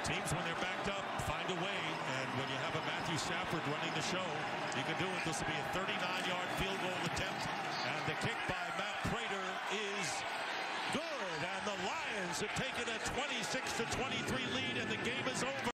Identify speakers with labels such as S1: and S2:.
S1: Teams, when they're backed up, find a way. And when you have a Matthew Stafford running the show, you can do it. This will be a 39-yard field goal attempt. And the kick by Matt Prater is good. And the Lions have taken a 26-23 lead, and the game is over.